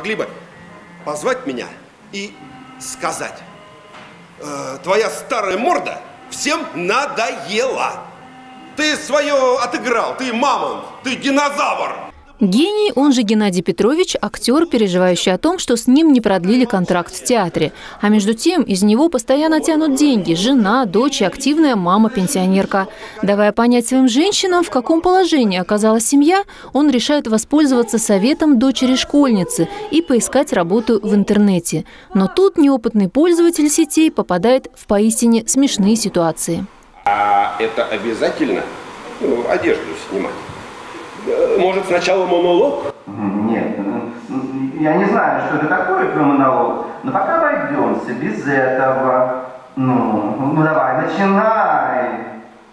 могли бы позвать меня и сказать: твоя старая морда всем надоела. Ты свое отыграл, ты мамонт, ты динозавр. Гений, он же Геннадий Петрович, актер, переживающий о том, что с ним не продлили контракт в театре. А между тем из него постоянно тянут деньги – жена, дочь и активная мама-пенсионерка. Давая понять своим женщинам, в каком положении оказалась семья, он решает воспользоваться советом дочери-школьницы и поискать работу в интернете. Но тут неопытный пользователь сетей попадает в поистине смешные ситуации. А это обязательно одежду снимать? Может, сначала монолог? Нет, я не знаю, что это такое про монолог, но пока обойдемся без этого. Ну давай, начинай.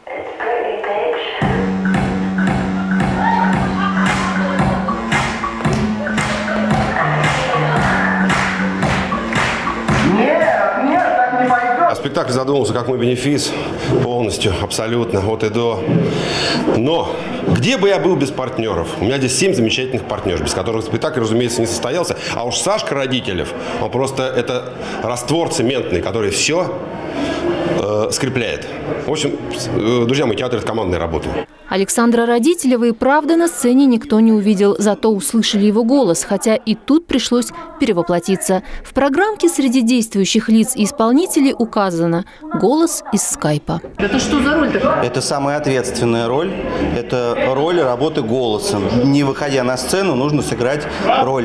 Спектакль задумался как мой бенефис полностью, абсолютно, от и до. Но где бы я был без партнеров? У меня здесь 7 замечательных партнеров, без которых спектакль, разумеется, не состоялся. А уж Сашка Родителев, он просто это раствор цементный, который все скрепляет. В общем, друзья мои, театр – это командная работа. Александра Родителева и правда на сцене никто не увидел, зато услышали его голос, хотя и тут пришлось перевоплотиться. В программке среди действующих лиц и исполнителей указано «Голос из скайпа». Это что за роль такая? Это самая ответственная роль. Это роль работы голосом. Не выходя на сцену, нужно сыграть роль.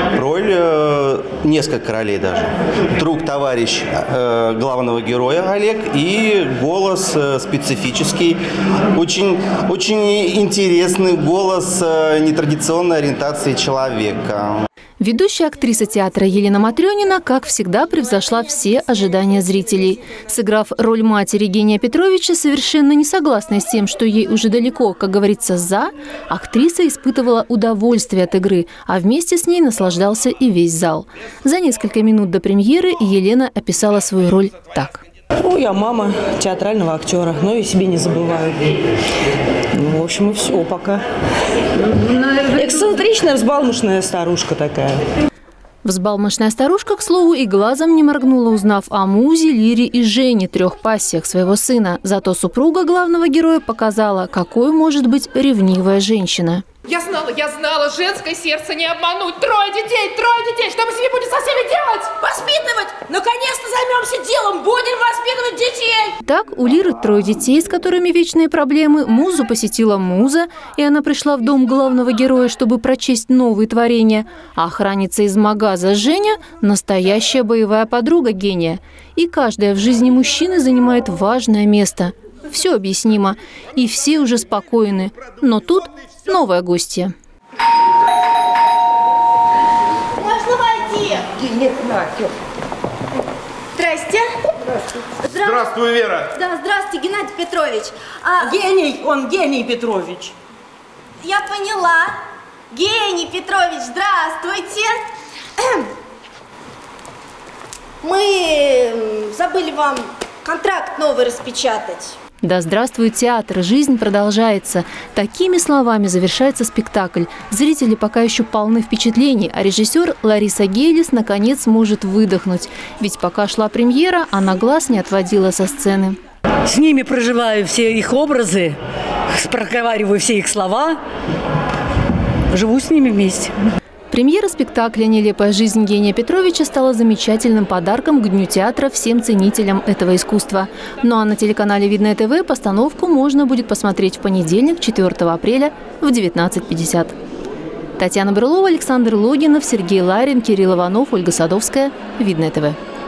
Несколько ролей даже. Друг, товарищ главного героя Олег и голос специфический, очень интересный голос нетрадиционной ориентации человека. Ведущая актриса театра Елена Матрёнина, как всегда, превзошла все ожидания зрителей. Сыграв роль матери Гения Петровича, совершенно не согласной с тем, что ей уже далеко, как говорится, актриса испытывала удовольствие от игры, а вместе с ней наслаждался и весь зал. За несколько минут до премьеры Елена описала свою роль так. Я мама театрального актера, но и себе не забываю. В общем, и все пока. Эксцентричная, взбалмошная старушка такая. Взбалмошная старушка, к слову, и глазом не моргнула, узнав о Музе, Лире и Жене, 3 пассиях своего сына. Зато супруга главного героя показала, какой может быть ревнивая женщина. Я знала, женское сердце не обмануть. 3 детей, что мы с ними будем со всеми делать? Воспитывать! Наконец-то займемся делом, будем воспитывать детей! Так, у Лиры 3 детей, с которыми вечные проблемы. Музу посетила Муза, и она пришла в дом главного героя, чтобы прочесть новые творения. А охранница из магаза Женя – настоящая боевая подруга Гения. И каждая в жизни мужчины занимает важное место. Все объяснимо, и все уже спокойны. Но тут новая гостья. Можно войти? Нет, Настя. Здрасте. Здравствуй, Вера. Да, здравствуйте, Геннадий Петрович. Гений, он Гений Петрович. Я поняла. Гений Петрович, здравствуйте. Мы забыли вам контракт новый распечатать. Да здравствует театр, жизнь продолжается. Такими словами завершается спектакль. Зрители пока еще полны впечатлений, а режиссер Лариса Гейлис наконец может выдохнуть. Ведь пока шла премьера, она глаз не отводила со сцены. С ними проживаю все их образы, проговариваю все их слова, живу с ними вместе. Премьера спектакля «Нелепая жизнь Гения Петровича» стала замечательным подарком к Дню театра всем ценителям этого искусства. Ну а на телеканале Видное ТВ постановку можно будет посмотреть в понедельник, 4 апреля в 19:50. Татьяна Брылова, Александр Логинов, Сергей Ларин, Кирилл Иванов, Ольга Садовская. Видное ТВ.